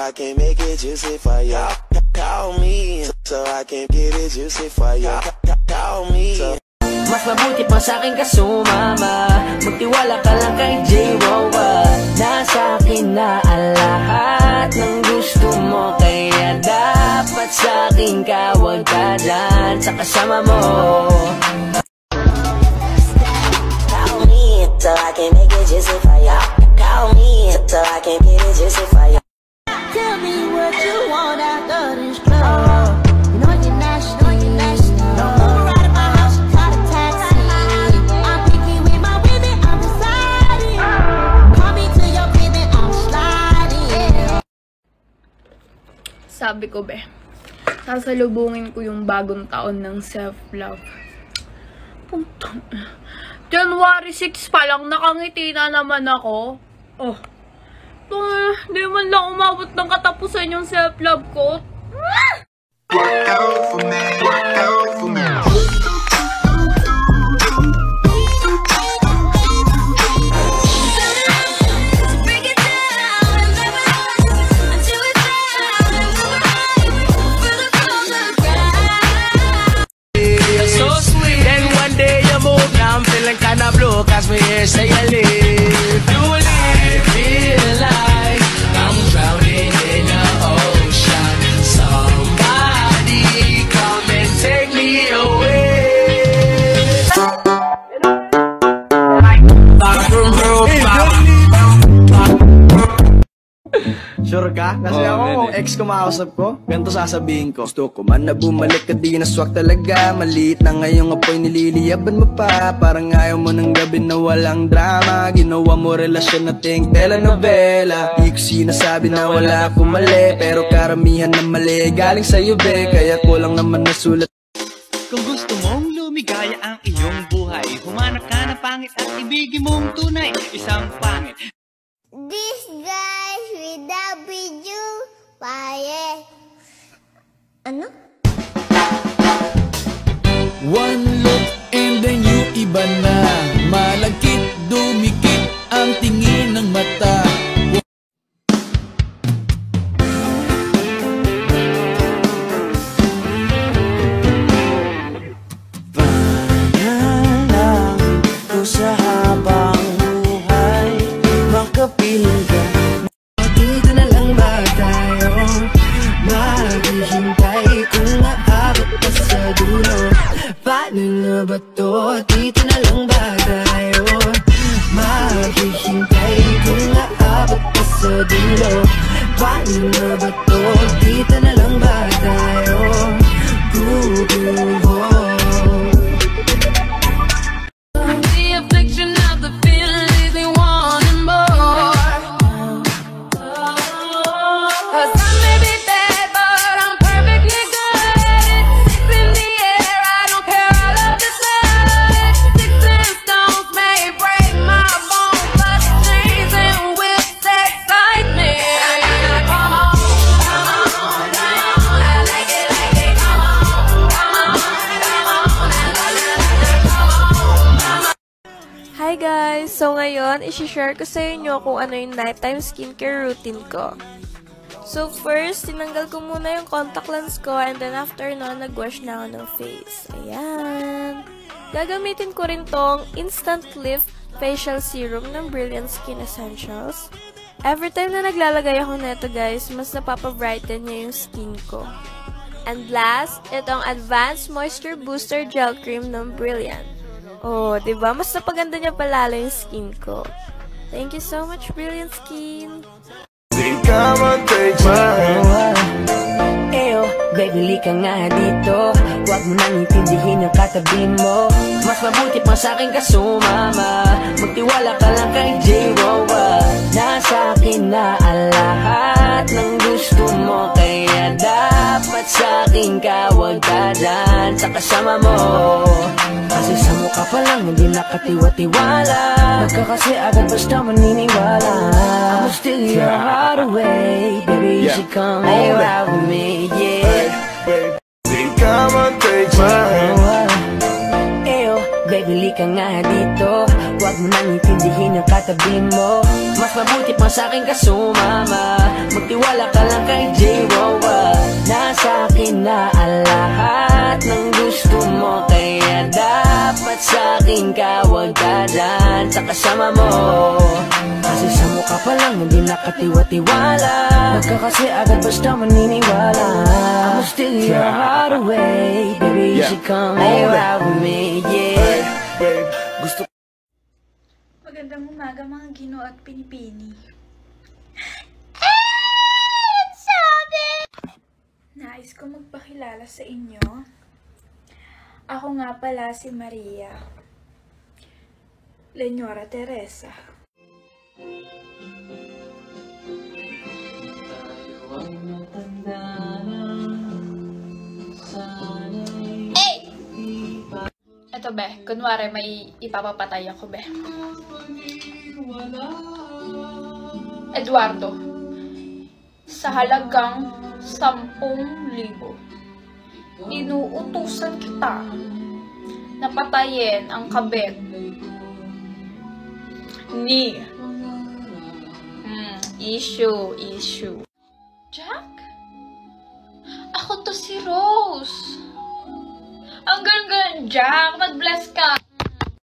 I can make it juicy for you. Call me, so I can get it juicy for you. Call me. Mas mabuti pa sa'kin ka sumama, magtiwala ka lang kay J-Wawa. Nasa akin na ang lahat ng gusto mo, kaya dapat sa'kin ka, huwag ka dyan sa kasama mo. Call me, so I can make it juicy for you. Call me, so I can get it juicy for you. Tell me what you want after this club. You know you're nasty. Don't ride at my house, call a taxi. I'm picky with my women, I'm deciding. Call me to your crib and I'm sliding. Sabi ko, be, sasalubungin ko yung bagong taon ng self-love. Puntang. January 6 pa lang, nakangiti na naman ako. Oh. Di man lang umabot ng katapusan yung self-love ko. Work out for me, work out for me. You're so sweet. Then one day you move, now I'm feeling kinda blue, cause we here say you leave. You leave, feel like I'm drowning in the ocean. Somebody come and take me away. Sure ka? Kasi ako, ex ko makausap ko, ganito sasabihin ko. Gusto ko man na bumalik ka, di naswak talaga. Maliit na ngayong apoy, nililiyaban mo pa. Parang ayaw mo ng gabi na walang drama. Ginawa mo relasyon na ting telenovela. Di ko sinasabi na wala akong mali, pero karamihan na mali galing sa'yo, be. Kaya kulang naman nasulat. Kung gusto mong lumigaya ang iyong buhay, humanap ka na pangit at ibigin mong tunay, isang pangit. This guys without you, paye. Ano? One look and then you iba na. Malagkit, dumikit ang tingin ng mata. Pangalang ko sa habang buhay, makapiling ka. Dito na lang ba tayo? Maghihintay kung naabot ka sa dulo. Paano na ba to? Dito na lang ba tayo? Maghihintay kung naabot ka sa dulo. Paano na ba to? Dito na lang ba tayo? Google Home. The affliction of the feeling leaving wanting more. Cause I may be bad, but I'm perfectly good. Six in the air, I don't care, I love this life. Sticks and stones may break my bones, but chains and whips excite me. Come on, come on, come on, I like it, come on, come on, come on, come on. Hi guys! So ngayon, isi-share ko sa inyo kung ano yung nighttime skincare routine ko. So first, tinanggal ko muna yung contact lens ko and then after nun, nag-wash na ako ng face. Ayan! Gagamitin ko rin tong Instant Lift Facial Serum ng Brilliant Skin Essentials. Every time na naglalagay ako nito guys, mas napapa-brighten niya yung skin ko. And last, itong Advanced Moisture Booster Gel Cream ng Brilliant. Oh, diba? Mas napaganda niya palala yung skin ko. Thank you so much, Brilliant Skin! Come on, take my hand. Eyo, baby, lika nga dito. Huwag mo nang intindihin ang katabi mo. Mas mabuti pa sa'kin ka sumama, magtiwala ka lang kay J-Wawa. Nasa akin na ang lahat ng gusto mo, kaya dapat sa'kin ka, huwag ka dyan sa kasama mo. Kasi sa mukha pa lang hindi nakatiwa-tiwala, nagkakasi agad basta maniniwala. I'm still your heart away, baby, you should come hang out with me, yeah. Baby, come on, take my hand. Eyo, baby, lika nga dito. Huwag mo nang intindihin ang katabi mo. Mas mabuti pa sa'kin ka sumama. Magtiwala ka lang kay J-Wawa. Nasa akin na ang lahat ng gusto mo, kaya dapat sa'kin ka wag dadaan sa kasama mo. Kasi sa mukha pa lang hindi nakatiwa-tiwala. Nagkakasi agad basta maniniwala. I'ma steal your heart away. Baby, you should come lay right with me, yeah. Babe, gusto Magandang umaga mga Gino at Pinipini. Nais ko magpakilala sa inyo. Ako nga pala si Maria Leonora Teresa. Eto be, kunwari may ipapapatay ako be. Eduardo, sa halagang 10,000, inuutusan kita na patayin ang kabit ni issue. Jack? Ako to si Rose. Ang ganda, Jack. Mag-bless ka.